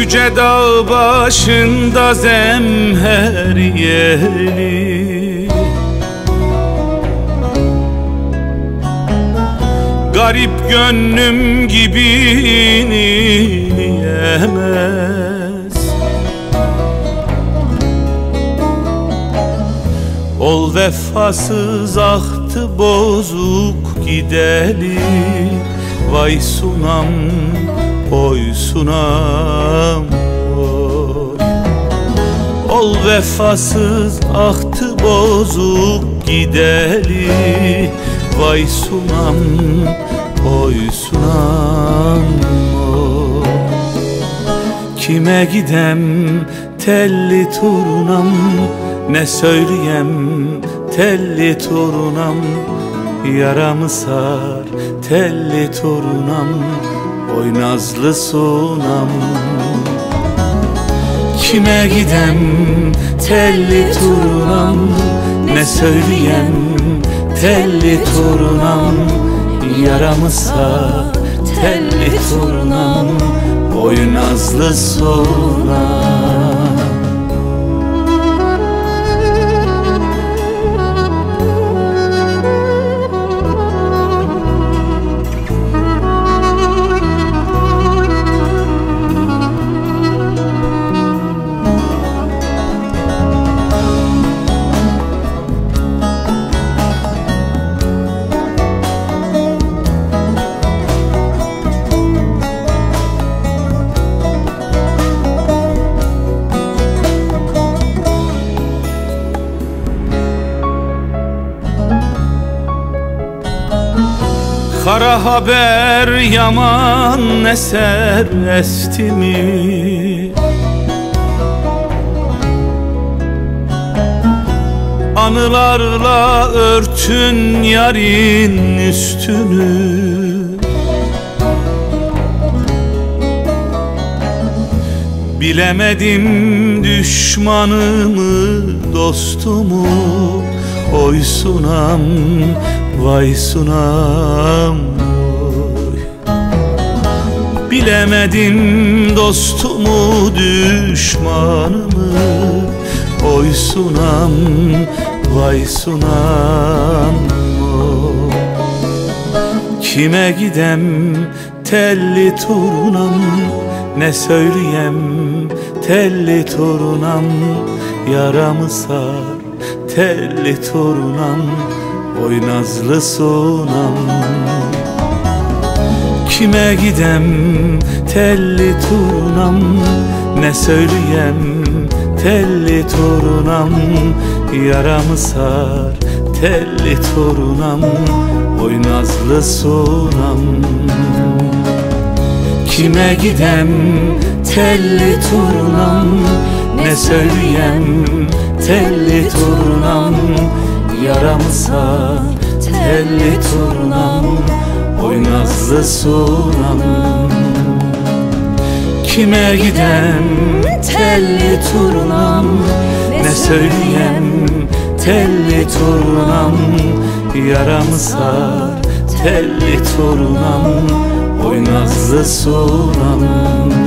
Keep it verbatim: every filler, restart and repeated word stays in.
Yüce dağ başında zemheriyeli, garip gönlüm gibini yemez. Ol vefasız ahtı bozuk gideli, vay sunam oy sunam oy. Ol vefasız ahtı bozuk gideli, vay sunam oy sunam oy. Kime gidem telli turnam, ne söyleyem telli turnam. Yaramı sar telli turnam, oy nazlı sunam. Kime gidem telli turnam, ne söyleyem telli turnam. Yaramı sar telli turnam, oy nazlı sunam. Kara haber yaman eser esti mi? Anılarla örtün yarın üstünü. Bilemedim düşmanımı dostumu, oy sunam vay sunam oy. Bilemedim dostumu düşmanımı, oy sunam vay sunam oy. Kime gidem telli turnam, ne söyleyem telli turnam. Yaramı sar telli turnam, oy nazlı sunam. Kime gidem telli turnam, ne söyleyem telli turnam. Yaramı sar telli turnam, oy nazlı sunam. Kime gidem telli turnam, ne söyleyem telli turnam. Yaramı sar telli turnam, oy nazlı sunam. Kime gidem telli turnam, ne söyleyem telli turnam. Yaramı sar telli turnam, oy nazlı sunam.